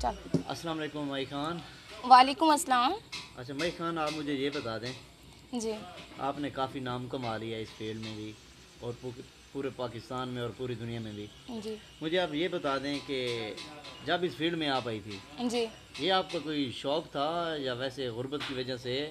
चल। अस्सलाम वालेकुम मई खान। वालेकुम अस्सलाम। अच्छा मई खान, आप मुझे ये बता दें, जी आपने काफ़ी नाम कमा लिया इस फील्ड में भी और पूरे पाकिस्तान में और पूरी दुनिया में भी। जी मुझे आप ये बता दें कि जब इस फील्ड में आप आई थी, जी। ये आपका कोई शौक़ था या वैसे गुर्बत की वजह से,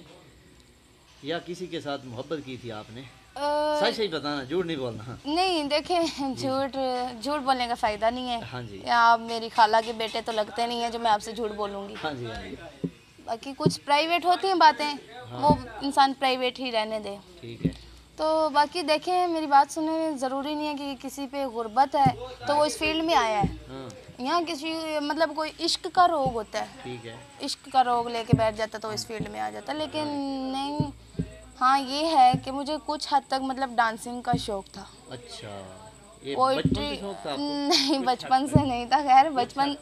या किसी के साथ मोहब्बत की थी आपने? सच सच बताना, झूठ नहीं बोलना। नहीं देखें, जी झूठ झूठ बोलने का फ़ायदा नहीं है। हाँ जी। या आप मेरी खाला के बेटे तो लगते नहीं है जो मैं आपसे झूठ बोलूँगी। हाँ जी हाँ जी। बाकी कुछ प्राइवेट होती हैं बातें, हाँ वो इंसान प्राइवेट ही रहने दे। ठीक है। तो बाकी देखें, मेरी बात सुने, ज़रूरी नहीं है कि किसी पे गुर्बत है तो वो इस फील्ड में आया है। हाँ यहाँ किसी मतलब कोई इश्क का रोग होता है, ठीक है। इश्क का रोग लेके बैठ जाता तो इस फील्ड में आ जाता, लेकिन नहीं। हाँ ये है कि मुझे कुछ हद तक मतलब डांसिंग का शौक़ था। अच्छा, ये बचपन पोइट्री से शौक़ था आपको? नहीं, बचपन से नहीं था। खैर बचपन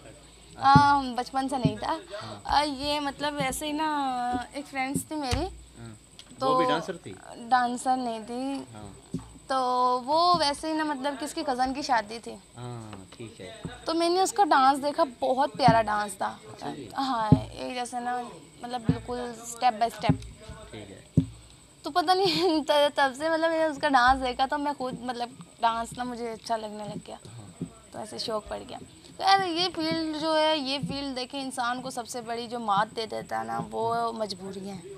बचपन से नहीं था। हाँ ये मतलब ऐसे ही ना, एक फ्रेंड्स थी मेरी, हाँ। तो वो भी डांसर थी? डांसर नहीं थी। हाँ तो वो वैसे ही ना, मतलब किसकी कज़न की शादी थी, हाँ ठीक है। तो मैंने उसका डांस देखा, बहुत प्यारा डांस था। अच्छा जी। हाँ एक जैसे ना, मतलब बिल्कुल स्टेप बाय स्टेप। ठीक है। तो पता नहीं तब से मतलब मैंने उसका डांस देखा तो मैं खुद मतलब डांस ना मुझे अच्छा लगने लग गया, हाँ तो ऐसे शौक़ पड़ गया। तो यार ये फील्ड जो है, ये फील्ड देखें, इंसान को सबसे बड़ी जो मात दे देता है ना, वो मजबूरियाँ हैं।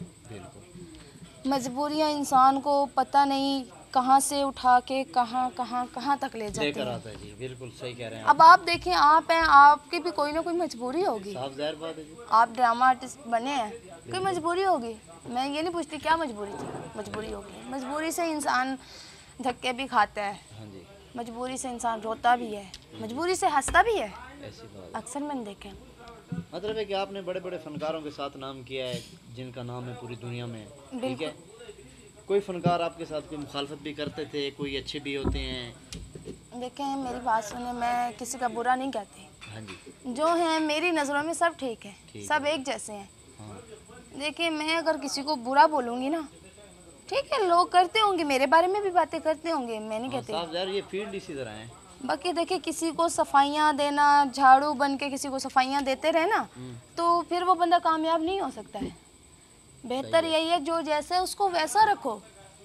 बिल्कुल। मजबूरियाँ इंसान को पता नहीं कहाँ से उठा के कहाँ कहाँ कहाँ तक ले जाती लेकर हैं। आता है जी, बिल्कुल सही कह रहे हैं अब आप देखें, आप हैं, आपकी भी कोई ना कोई मजबूरी होगी। साफ ज़ाहिर बात है जी। आप ड्रामा आर्टिस्ट बने हैं, कोई बिल्कुल। मजबूरी होगी। मैं ये नहीं पूछती क्या मजबूरी थी, मजबूरी होगी। मजबूरी से इंसान धक्के भी खाता है, हाँ जी। मजबूरी से इंसान रोता भी है, मजबूरी से हंसता भी है। ऐसी बात अक्सर मैंने देखे। मतलब है कि आपने बड़े बड़े फनकारों के साथ नाम किया है, जिनका नाम है पूरी दुनिया में। ठीक है। कोई फनकार आपके साथ कोई मुखालफत भी करते थे, कोई अच्छे भी होते हैं? देखें मेरी बात सुने, मैं किसी का बुरा नहीं कहती। हाँ जी। जो है मेरी नज़रों में सब ठीक है, ठीक सब है। एक जैसे हैं। हाँ देखिए मैं अगर किसी को बुरा बोलूँगी ना, ठीक है, लोग करते होंगे, मेरे बारे में भी बातें करते होंगे, मैं नहीं हाँ कहती। साफ ज़ाहिर, ये फील्ड इसी तरह है। बाकी देखिए, किसी को सफाइयाँ देना, झाड़ू बन के किसी को सफाइयाँ देते रहे ना, तो फिर वो बंदा कामयाब नहीं हो सकता है। बेहतर यही है जो जैसे उसको वैसा रखो।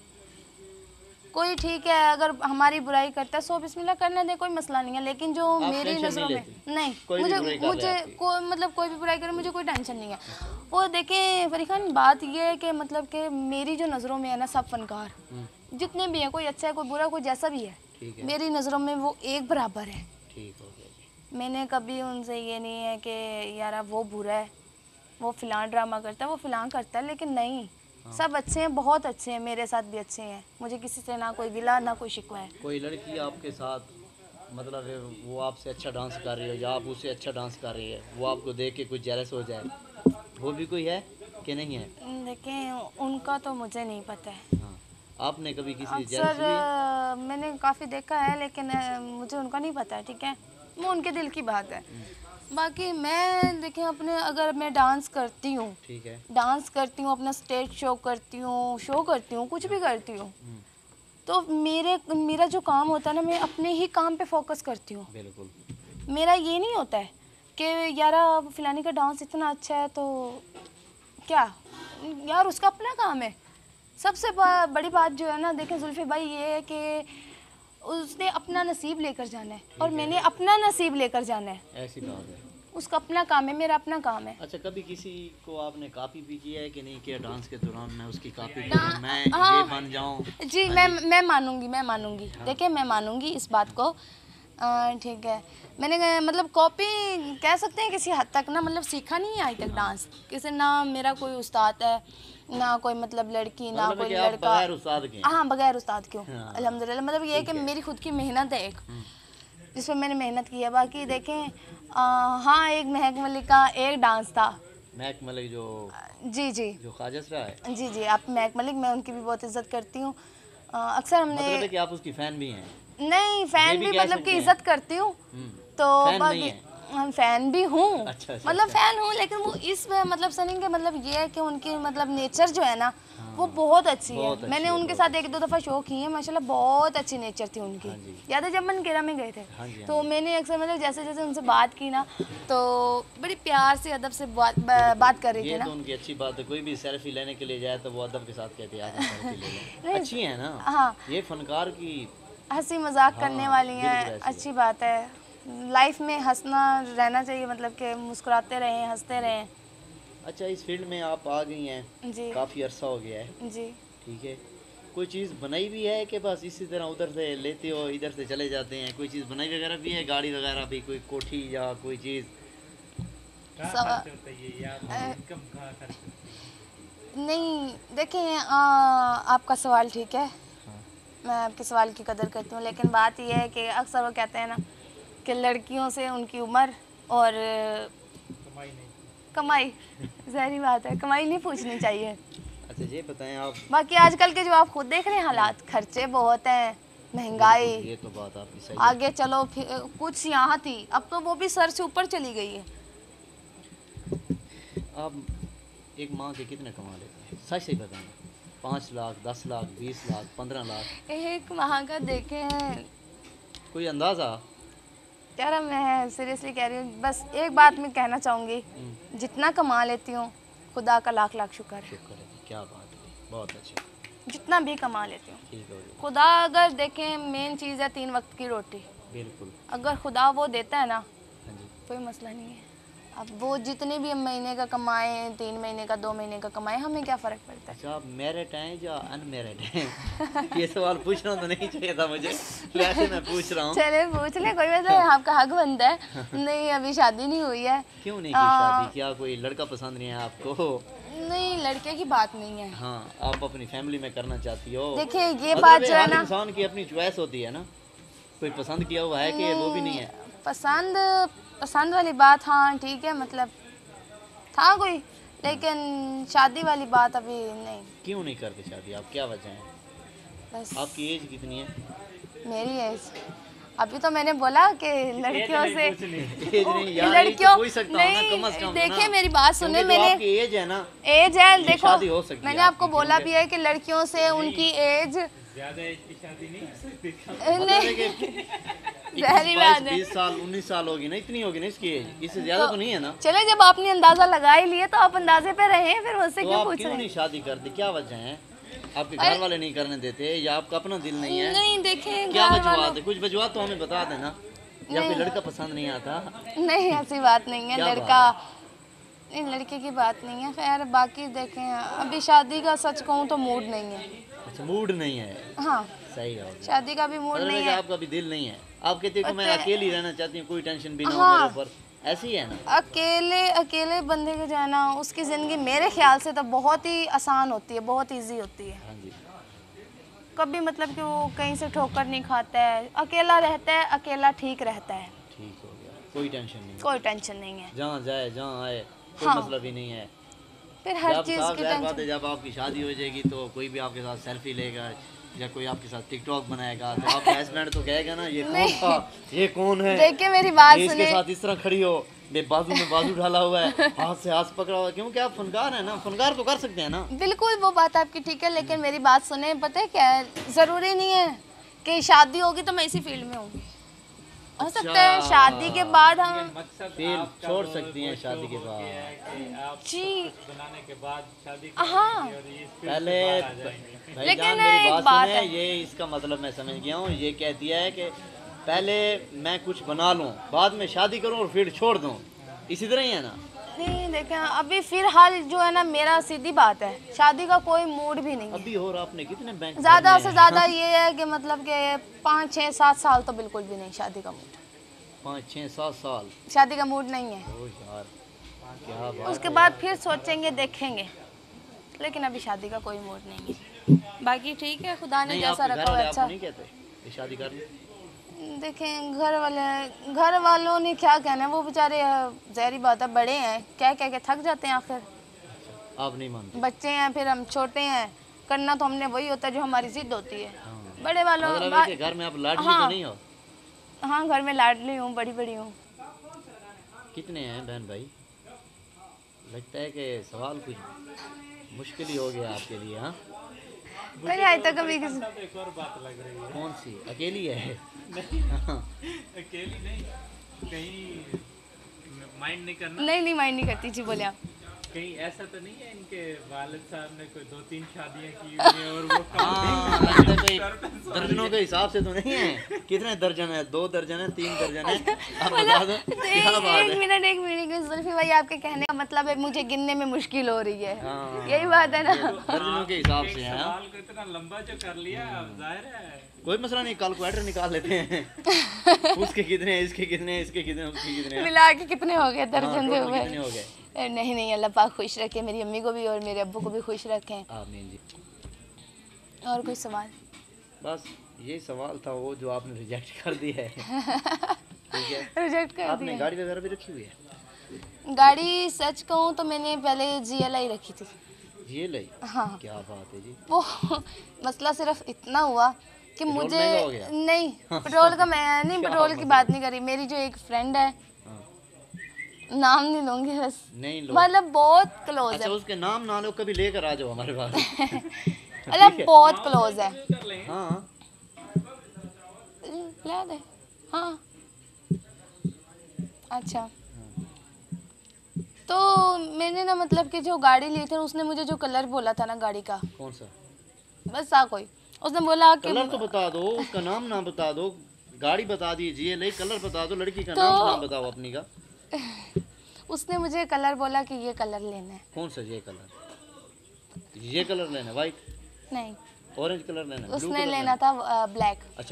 कोई ठीक है अगर हमारी बुराई करता है, सो बिस्मिल्लाह करने दे, कोई मसला नहीं है, लेकिन जो आप मेरी टेंशन नज़रों नहीं में लेती? नहीं, कोई भी मुझे बुराई कर रहा है मुझे आपकी? कोई मतलब कोई भी बुराई करे मुझे कोई टेंशन नहीं है। वो देखें फरीद खान, बात ये है कि मतलब कि मेरी जो नज़रों में है ना, सब फनकार जितने भी हैं, कोई अच्छा है कोई बुरा, कोई जैसा भी है, ठीक है। मेरी नज़रों में वो एक बराबर है। ठीक हो गया जी। मैंने कभी उनसे ये नहीं है कि यार वो बुरा है, वो फ़िलां ड्रामा करता है, वो फ़िलां करता है, लेकिन नहीं, सब अच्छे हैं, बहुत अच्छे हैं, मेरे साथ भी अच्छे हैं। मुझे किसी से ना कोई गिला ना कोई शिकवा है। कोई लड़की आपके साथ, मतलब है, वो आपसे अच्छा डांस कर रही हो या आप उससे अच्छा डांस कर रही है, वो आपको देख के कुछ जेलस हो जाए, वो भी कोई है कि नहीं है? देखें उनका तो मुझे नहीं पता है। हाँ, आपने कभी किसी जेलस अक्सर हुई? मैंने काफ़ी देखा है, लेकिन मुझे उनका नहीं पता है, ठीक है, वो उनके दिल की बात है। बाकी मैं देखें अपने, अगर मैं डांस करती हूँ, ठीक है। डांस करती हूँ, अपना स्टेज शो करती हूँ, कुछ भी करती हूँ, तो मेरा जो काम होता है ना, मैं अपने ही काम पे फोकस करती हूँ। बिल्कुल। मेरा ये नहीं होता है कि यार फ़िलानी का डांस इतना अच्छा है तो क्या, यार उसका अपना काम है। सबसे बड़ी बात जो है ना, देखें जुल्फी भाई, ये है कि उसने अपना नसीब लेकर जाना है और मैंने अपना नसीब लेकर जाना है। ऐसी बात है। उसका अपना काम है, मेरा अपना काम है। अच्छा, कभी किसी को आपने कॉपी भी किया है कि नहीं किया? डांस के दौरान मैं उसकी कॉपी करूं, मैं ये बन जाऊं? जी हाँ मैं मानूंगी। देखिए मैं मानूंगी इस बात को। ठीक है, मैंने मतलब कॉपी कह सकते हैं किसी हद तक ना, मतलब सीखा नहीं है आज तक डांस किसी, ना मेरा कोई उस्ताद है, ना कोई मतलब लड़की, ना मतलब है कोई कि आप लड़का। बगैर उस्ताद के हैं? हाँ बगैर उस्ताद क्यों, हाँ, अल्हम्दुलिल्लाह। मतलब ये है कि ठीक है। मेरी खुद की मेहनत है एक, जिसमें मैंने मेहनत की है। बाकी देखें हाँ, एक महक मलिक का एक डांस था। महक मलिक जो जी जो ख्वाजा सरा है? जी, आप महक मलिक, मैं उनकी भी बहुत इज़्ज़त करती हूँ। अक्सर हमने, मतलब है कि आप उसकी फ़ैन भी हैं? नहीं ये फ़ैन भी भी कह मतलब सकते कि हैं। इज़्ज़त करती हूँ। तो फ़ैन नहीं बाकी है? फैन भी हूँ। अच्छा, अच्छा, मतलब फैन हूँ, लेकिन वो इस मतलब सनी के मतलब ये है कि उनकी मतलब नेचर जो है ना वो बहुत अच्छी है। बहुत अच्छी मैंने है, उनके साथ एक दो दफ़ा शो किए हैं, माशाल्लाह बहुत अच्छी नेचर थी उनकी। हाँ जी। याद है जब मनकेरा में गए थे, हाँ जी, हाँ तो मैंने अक्सर मतलब जैसे जैसे उनसे बात की ना, तो बड़ी प्यार से अदब से बात कर रही थी ये ना। तो उनकी अच्छी बात है, कोई भी सेल्फी लेने के लिए जाए तो वो अदब के साथ कहते हैं आप सेल्फी ले लें। नहीं, अच्छी है ना, हाँ, ये फनकार की। हंसी मजाक करने हाँ, वाली बिल्कुल हैं, ऐसी अच्छी बात है। लाइफ में हंसना रहना चाहिए, मतलब कि मुस्कुराते रहें, हंसते रहें। अच्छा, इस फील्ड में आप आ गई हैं, जी काफ़ी अरसा हो गया है, जी। ठीक है। कोई चीज़ बनाई भी है कि बस इसी तरह उधर से लेते हो इधर से चले जाते हैं? कोई चीज़ बनाई वगैरह भी है, गाड़ी वगैरह भी, कोई कोठी या कोई चीज़? सवा नहीं, देखिए आपका सवाल ठीक है, हाँ, मैं आपके सवाल की कदर करती हूँ, लेकिन बात यह है कि अक्सर वो कहते हैं ना कि लड़कियों से उनकी उम्र और कमाई ज़ाहिर बात है, कमाई नहीं पूछनी चाहिए। अच्छा ये बताएं आप। बाकी आजकल के जो आप खुद देख रहे हैं हालात, खर्चे बहुत हैं, महंगाई, ये तो बात आपकी सही है। आगे चलो फिर कुछ यहाँ थी, अब तो वो भी सर से ऊपर चली गई है। आप एक माह के कितने कमा लेते हैं, सच सही बताएं? 5 लाख, 10 लाख, 20 लाख, 15 लाख, एक माह का देखें कोई अंदाज़ा? यार, मैं सीरियसली कह रही हूँ, बस एक बात मैं कहना चाहूँगी, जितना कमा लेती हूँ खुदा का लाख लाख शुक्र है। शुक्र है, क्या बात है, बहुत अच्छा, जितना भी कमा लेती हूँ ठीक हो गया। खुदा, अगर देखें मेन चीज़ है 3 वक्त की रोटी, बिल्कुल, अगर खुदा वो देता है ना हाँ जी। कोई मसला नहीं है। अब वो जितने भी हम महीने का कमाएं, 3 महीने का, 2 महीने का कमाएं, हमें क्या फ़र्क पड़ता है। अच्छा, आप मैरिड हैं या अनमैरिड हैं? ये सवाल पूछना तो नहीं चाहिए था मुझे, वैसे मैं पूछ रहा हूँ। चले पूछ ले, कोई वैसे आपका हक बनता है। नहीं, अभी शादी नहीं हुई है। क्यों नहीं की शादी? क्या कोई लड़का पसंद नहीं है आपको? नहीं, लड़के की बात नहीं है। हाँ, आप अपनी फैमिली में करना चाहती हो। देखिए ये मतलब बात जो है हर ना, इंसान की अपनी चॉइस होती है ना, कोई पसंद किया हुआ है कि वो भी नहीं है? पसंद वाली बात, हाँ ठीक है, मतलब था कोई, लेकिन शादी वाली बात अभी नहीं। क्यों नहीं करते शादी आप, क्या वजह है? बस आपकी एज कितनी है? मेरी एज, अभी तो मैंने बोला कि लड़कियों से एज नहीं यार, लड़कियों पूछ सकता हूँ ना, कम से कम देखिए ना। मेरी बात सुने, क्योंकि जो मैंने आपकी एज है ना, एज है, ये देखो शादी हो सकती है मैंने आपको आपकी, बोला क्योंकि- भी है कि लड़कियों से उनकी एज ज्यादा एज की शादी नहीं हो सकती। मतलब है कि जहरी बात है। 20 साल 19 साल होगी ना, इतनी होगी ना इसकी एज, इससे ज्यादा तो नहीं है ना। चले, जब आपने अंदाजा लगा ही लिए तो आप अंदाजे पे रहे, फिर मुझसे तो क्यों आप पूछ क्यों रहे नहीं हैं? शादी करती, क्या वजह है? आपके घर वाले नहीं करने देते या आपका अपना दिल नहीं है? नहीं, देखें क्या घर वजूहत वालों, है? कुछ वजूहत तो हमें बता देना, या कोई नहीं। लड़का पसंद नहीं आता? नहीं ऐसी बात नहीं है, क्या लड़का नहीं, लड़के की बात नहीं है। खैर बाकी देखें, अभी शादी का सच कहूँ तो मूड नहीं है। अच्छा, मूड नहीं है, हाँ, सही है। मतलब शादी का भी मूड है नहीं कि है। आपका भी दिल नहीं है, आप कहती हो कि मैं पता है- अकेली रहना चाहती हूँ, कोई टेंशन भी ना हो हाँ। मेरे ऊपर, ऐसी है ना? अकेले बंदे के जाना, उसकी ज़िंदगी मेरे ख्याल से तो बहुत ही आसान होती है, बहुत इजी होती है। हाँ जी, कभी मतलब कि वो कहीं से ठोकर नहीं खाता है, अकेला रहता है, अकेला ठीक रहता है, ठीक हो गया, कोई टेंशन नहीं, कोई टेंशन नहीं है। जहाँ जाए जहाँ आए कोई हाँ। मतलब ही नहीं है। फिर हर जब चीज़ साफ की ज़ाहिर बात है, टेंशन। जब आपकी शादी हो जाएगी तो कोई भी आपके साथ सेल्फी लेगा या कोई आपके साथ टिकटॉक बनाएगा तो आपका हस्बैंड तो कहेगा ना, ये कौन था, ये कौन है, देखिए मेरी बात ये इसके सुने, साथ इस तरह खड़ी हो, बाजू में बाजू ढाला हुआ है, हाथ से हाथ पकड़ा हुआ है, क्योंकि आप फनकार हैं ना, फनकार तो कर सकते हैं ना। बिल्कुल वो बात आपकी ठीक है, लेकिन मेरी बात सुने, पता है क्या है, ज़रूरी नहीं है कि शादी होगी तो मैं इसी फील्ड में होंगी। हो सकता है शादी के बाद हम मकसद फील्ड आपका छोड़ वो सकती हैं शादी के बाद। ये है कि आप जी बनाने के बाद शादी हाँ, और ये इस फील्ड पहले से बाहर आ जाएंगे। भाई लेकिन जान मेरी एक बात बात सुने, है। ये इसका मतलब मैं समझ गया हूँ, ये कह दिया है कि पहले मैं कुछ बना लूँ, बाद में शादी करूँ और फील्ड छोड़ दूँ, इसी तरह ही है ना? नहीं देखें, अभी फिलहाल जो है ना, मेरा सीधी बात है, शादी का कोई मूड भी नहीं है। अभी और आपने कितने बैंक ज़्यादा भरने से हैं? ज़्यादा ये है कि मतलब कि 5 6 7 साल तो बिल्कुल भी नहीं शादी का मूड, 5 6 7 साल? शादी का मूड नहीं है। ओ यार, क्या बात उसके है बाद यार। फिर सोचेंगे, देखेंगे, लेकिन अभी शादी का कोई मूड नहीं है। बाकी ठीक है, खुदा ने नहीं, जैसा आपके घर रखा हो वाले आपको अच्छा। नहीं कहते कि शादी कर ली? देखें घर वालों ने क्या कहना है, वो बेचारे ज़हरी बात है, बड़े हैं, क्या कह के थक जाते हैं, आखिर आप नहीं मानते? बच्चे हैं, फिर हम छोटे हैं, करना तो हमने वही होता है जो हमारी जिद होती है। हाँ। बड़े वालों मतलब है कि घर में आप लाडली तो हाँ। नहीं हो? हाँ, घर में लाडली हूँ, बड़ी हूँ। कितने हैं बहन भाई? लगता है कि सवाल कुछ मुश्किल ही हो गया आपके लिए। हाँ, मैंने आज तक कभी किसी तो एक और बात लग रही है। कौन सी? अकेली है? अकेली नहीं, कहीं माइंड नहीं करना, नहीं माइंड नहीं करती जी, बोले आप। कहीं ऐसा तो नहीं है इनके वालिद साहब ने कोई 2-3 शादियां की हुई हैं और वो हाँ, लगता है कोई दर्जनों के हिसाब से तो नहीं है। कितने दर्जन है? 2 दर्जन है, 3 दर्जन है? आप बता दो क्या बात एक है। मिनट जुल्फी भाई, आपके कहने का मतलब है मुझे गिनने में मुश्किल हो रही है, हाँ, यही बात है ना? दर्जनों के हिसाब से है। हाँ? सवाल को इतना लंबा जो कर लिया, अब जाहिर है कोई मसला नहीं, कैलकुलेटर निकाल लेते हैं। उसके कितने हैं, इसके कितने हैं, इसके कितने हैं, उसके कितने हैं। मिला के कितने हो गए? हाँ, दर्जन से टोटल हुए। कितने हो गए? नहीं, अल्लाह पाक खुश रखे, मेरी अम्मी को भी और मेरे अब्बू को भी खुश रखें। आमीन जी। और कोई सवाल? बस यही सवाल था वो जो आपने रिजेक्ट कर दिया है। ठीक है। रिजेक्ट कर आपने दिया। गाड़ी वगैरह भी रखी हुई है? गाड़ी सच कहूँ तो मैंने पहले GLI रखी थी। ये लई? हाँ, क्या बात है जी। वो मसला सिर्फ इतना हुआ कि पेट्रोल मुझे महंगा हो गया? नहीं, पेट्रोल का मैं नहीं, पेट्रोल की बात नहीं करी। मेरी जो एक फ्रेंड है, हाँ। नाम नहीं लूंगी बस, नहीं लो। मतलब बहुत क्लोज अच्छा, है। उसके नाम ना लो, कभी लेकर आ जाओ हमारे पास। मतलब बहुत क्लोज है। कर लेंगे। हाँ, ला दे। हाँ, अच्छा। तो मैंने ना मतलब कि जो गाड़ी ली थी, उसने मुझे जो कलर बोला था ना गाड़ी का, कौन सा बस कोई, उसने बोला कि कलर? तो बता दो, उसका नाम ना बता दो। गाड़ी बता दीजिए, नहीं कलर बता दो। लड़की का तो- नाम बताओ अपनी का। उसने मुझे कलर बोला कि ये कलर लेना है। कौन सा? ये कलर? ये कलर लेना? वाइट, नहीं, ऑरेंज कलर लेना, ब्लू उसने कलर लेना था ब्लैक। अच्छा,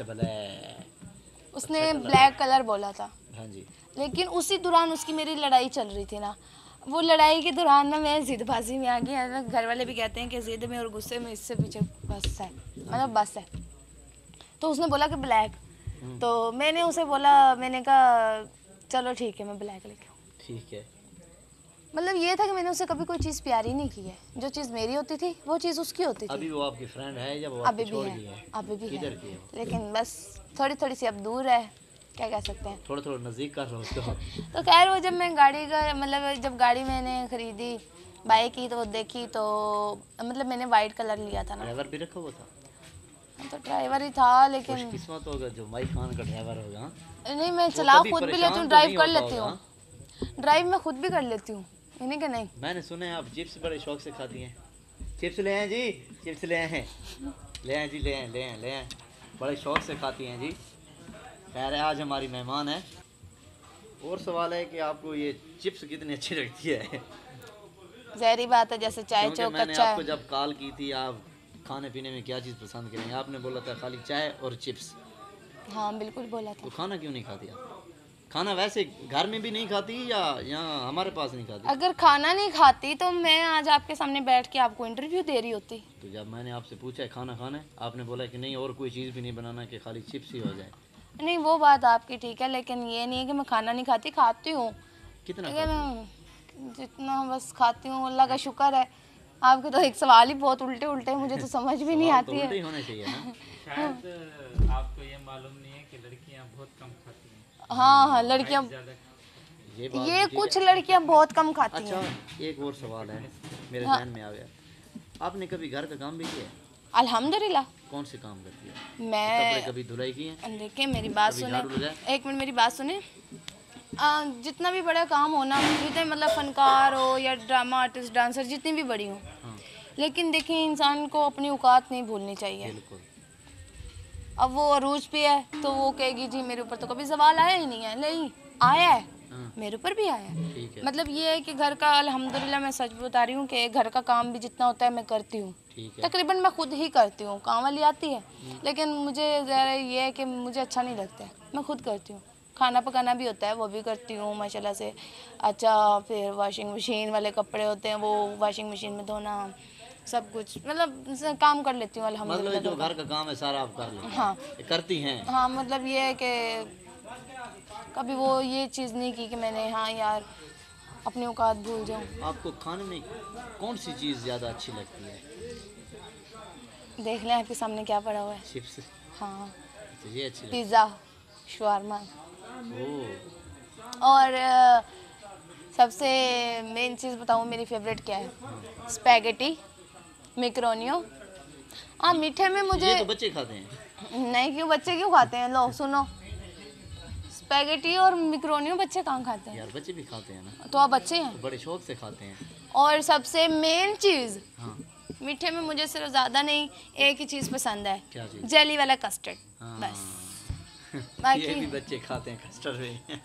ब्लैक। उसने अच्छा, कलर। ब्लैक कलर बोला था, हाँ जी। लेकिन उसी दौरान उसकी मेरी लड़ाई चल रही थी ना। वो लड़ाई के दौरान ना मैं जिदबाजी में आ गई है ना। घर वाले भी कहते हैं कि जिद में और गुस्से में इससे पीछे बस है, मतलब बस है। तो उसने बोला कि ब्लैक, तो मैंने उसे बोला, मैंने कहा चलो ठीक है, मैं ब्लैक लेके आऊँ। ठीक है। मतलब ये था कि मैंने उसे कभी कोई चीज़ प्यारी नहीं की है। जो चीज़ मेरी होती थी वो चीज़ उसकी होती थी। अभी वो आपकी फ्रेंड है या वो अभी आपको भी छोड़ है, गई है? अभी भी है, किधर की है वो? लेकिन बस थोड़ी थोड़ी सी अब दूर है, क्या कह सकते हैं। थोड़ा थोड़ा नज़दीक कर लो उसको। तो खैर वो जब मैं गाड़ी का मतलब जब गाड़ी मैंने खरीदी, बाइक की, तो वो देखी तो मतलब मैंने वाइट कलर लिया था ना। ड्राइवर भी रखा हुआ था? तो ड्राइवर ही था, लेकिन खुशकिस्मत होगा जो माई खान का ड्राइवर होगा। हाँ? नहीं, मैं वो चला कभी खुद भी परेशान लेती हूँ, तो ड्राइव नहीं कर होता लेती होगा, हूँ, ड्राइव मैं खुद भी कर लेती हूँ, यानी कि नहीं। मैंने सुना है आप चिप्स बड़े शौक से खाती हैं। चिप्स ले आए जी, चिप्स ले आए हैं, ले आए जी, ले आए, ले आए, ले आए। बड़े शौक से खाती हैं जी। खैर है, आज हमारी मेहमान है। और सवाल है कि आपको ये चिप्स कितनी अच्छी लगती है? जहरी बात है, जैसे चाय क्योंकि चौक मैंने अच्छा आपको है। जब कॉल की थी, आप खाने पीने में क्या चीज़ पसंद करेंगे, आपने बोला था खाली चाय और चिप्स। हाँ बिल्कुल बोला तो था। खाना क्यों नहीं खाती आप? खाना वैसे घर में भी नहीं खाती या यहाँ हमारे पास नहीं खाती? अगर खाना नहीं खाती तो मैं आज आपके सामने बैठ के आपको इंटरव्यू दे रही होती। तो जब मैंने आपसे पूछा है खाना खाना है, आपने बोला कि नहीं और कोई चीज़ भी नहीं बनाना, कि खाली चिप्स ही हो जाए। नहीं, वो बात आपकी ठीक है, लेकिन ये नहीं है कि मैं खाना नहीं खाती, खाती हूँ, कितना लेकिन खाती हैं? जितना बस खाती हूँ, अल्लाह का शुक्र है। आपके तो एक सवाल ही बहुत उल्टे उल्टे हैं, मुझे तो समझ भी नहीं सवाल तो आती उल्टे ही है। होने चाहिए ना। शायद आपको ये मालूम नहीं है कि लड़कियां बहुत कम खाती हैं। हाँ, लड़कियाँ, ज़्यादा ये बात ये भी ठीक कुछ है। लड़कियाँ बहुत कम खाती अच्छा, हैं। एक और सवाल है मेरे हाँ। ध्यान में आ गया। आपने कभी घर का काम भी किया है? अल्हम्दुलिल्लाह। कौन से काम करती है? मैं कपड़े कभी धुलाई की हैं? देखिए मेरी बात कभी सुने, झाड़ू लगाया? एक मिनट मेरी बात सुने। जितना भी बड़ा काम हो ना, जितने मतलब फनकार हो या ड्रामा आर्टिस्ट, डांसर, जितनी भी बड़ी हो, हाँ, लेकिन देखिए इंसान को अपनी औकात नहीं भूलनी चाहिए। बिल्कुल। अब वो अरूज पे है तो वो कहेगी जी मेरे ऊपर तो कभी सवाल आया ही नहीं है। नहीं आया है, हाँ, मेरे ऊपर भी आया है। ठीक है, मतलब ये है कि घर का अल्हम्दुलिल्लाह, मैं सच बता रही हूँ कि घर का काम भी जितना होता है मैं करती हूँ। ठीक है। तकरीबन मैं खुद ही करती हूँ, काम वाली आती है, लेकिन मुझे ज़रा ये है कि मुझे अच्छा नहीं लगता है, मैं खुद करती हूँ। खाना पकाना भी होता है, वो भी करती हूँ माशाल्लाह से। अच्छा, फिर वॉशिंग मशीन वाले कपड़े होते हैं, वो वॉशिंग मशीन में धोना, सब कुछ मतलब काम कर लेती हूँ मतलब अल्हम्दुलिल्लाह। जो घर का काम है सारा आप कर लेते हैं? हाँ करती हैं? हाँ, मतलब ये है कि कभी वो ये चीज़ नहीं की कि मैंने हाँ यार अपनी औकात भूल जाऊँ। आपको खाने में कौन सी चीज़ ज़्यादा अच्छी लगती है? देख लें आपके सामने क्या पड़ा हुआ है। चिप्स? हाँ, तो ये अच्छी लगती पिज़्ज़ा, शवारमा है। ओह, और सबसे मेन चीज़ बताऊँ मेरी फेवरेट क्या है? Spaghetti, macaroni. हाँ, मीठे में मुझे ये तो बच्चे खाते हैं। नहीं, क्यों बच्चे क्यों खाते हैं? लो सुनो, स्पैगेटी और मैक्रोनियो बच्चे कहाँ खाते हैं? यार बच्चे भी खाते हैं ना, तो आप बच्चे हैं। तो बड़े शौक से खाते हैं। और सबसे मेन चीज़ हाँ, मीठे में मुझे सिर्फ ज़्यादा नहीं, एक ही चीज़ पसंद है, क्या चीज़? जेली वाला कस्टर्ड। हाँ। बस ये बाकी भी बच्चे खाते हैं कस्टर्ड में।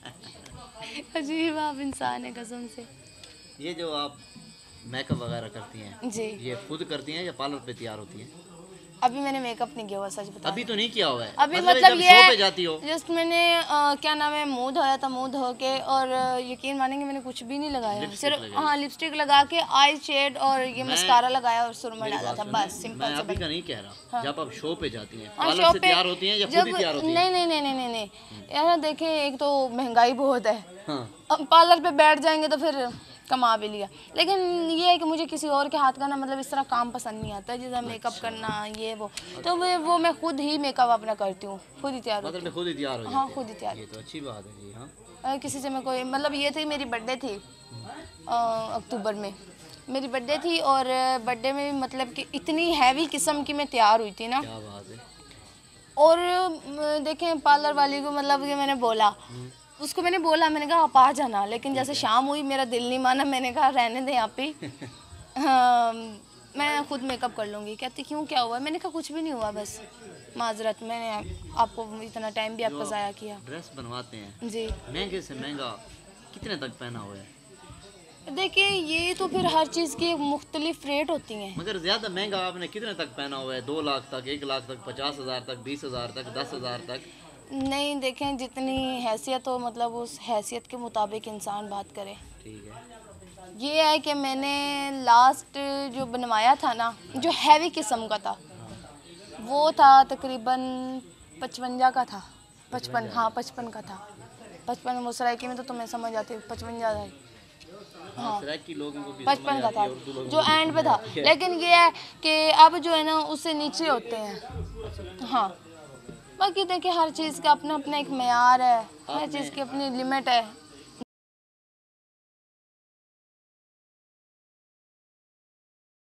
अजीब आप इंसान है कसम से। ये जो आप मेकअप वगैरह करती हैं, जी, ये खुद करती हैं या पार्लर पे तैयार होती हैं? अभी मैंने मेकअप नहीं किया हुआ, सच बता अभी तो नहीं किया हुआ है। अभी जब मतलब ये शो पे जाती हो। जस्ट मैंने क्या नाम है, मुंह धोया था, मुंह धो के, और यकीन मानेंगे मैंने कुछ भी नहीं लगाया, लिपस्टिक सिर्फ लगाई। हाँ लिपस्टिक लगा के आई शेड और ये मैं- मस्कारा लगाया और सुरमा मेरी डाला बात था, सुनिए, बस सिंपल मैं से अभी बस। का नहीं कह रहा। हाँ। जब आप शो पे जाती हैं, हाँ, पार्लर शॉप से पे तैयार होती हैं या खुद जब ही तैयार होती हैं? नहीं नहीं नहीं नहीं नहीं नहीं यार देखें, एक तो महंगाई बहुत है, हाँ, अब पार्लर पे बैठ जाएंगे तो फिर कमा भी लिया, लेकिन ये है कि मुझे किसी और के हाथ का ना मतलब इस तरह काम पसंद नहीं आता, जैसे मेकअप करना ये वो, तो वो मैं खुद ही मेकअप अपना करती हूँ, खुद ही तैयार होती मतलब मैं खुद ही तैयार हो हाँ, जाती हैं। खुद ही तैयार। ये तो अच्छी बात है जी। हाँ, किसी से मैं कोई मतलब, ये थी मेरी बर्थडे थी अक्टूबर में, मेरी बर्थडे थी, और बर्थडे में भी मतलब कि इतनी हैवी किस्म की मैं तैयार हुई थी ना, क्या बात है। और देखें पार्लर वाली को मतलब कि मैंने बोला, उसको मैंने बोला, मैंने कहा आप आ जाना, लेकिन जैसे शाम हुई मेरा दिल नहीं माना, मैंने कहा रहने दे यहाँ पे हाँ, मैं खुद मेकअप कर लूँगी। कहती क्यों, क्या हुआ? मैंने कहा कुछ भी नहीं हुआ, बस माजरत, मैंने आपको इतना टाइम भी आपका ज़ाया किया। ड्रेस बनवाते हैं, जी महंगे से महंगा कितने तक पहना हुआ है? देखिए, ये तो फिर हर चीज़ की मुख्तलिफ रेट होती हैं। मगर ज्यादा महंगा आपने कितने तक पहना हुआ है? 2 लाख तक, 1 लाख तक, 50,000 तक, 20,000 तक, 10,000 तक? नहीं देखें, जितनी हैसियत हो मतलब उस हैसियत के मुताबिक इंसान बात करे। ठीक है। ये है कि मैंने लास्ट जो बनवाया था ना, जो हैवी किस्म का था, वो था तकरीबन 55 का था, 55, हाँ 55 का था, 55 मुसराइकी में तो तुम्हें समझ आती है, 55 ज़्यादा है, हाँ सराइकी लोगों को भी 55 का समझ था आती है, उर्दू लोगों जो को भी एंड पे समझ था, आती है। लेकिन ये है कि अब जो है ना उससे नीचे होते हैं। हाँ, बाकी देखिए हर चीज़ का अपना अपना एक मेयार है, हर चीज़ की अपनी लिमिट है।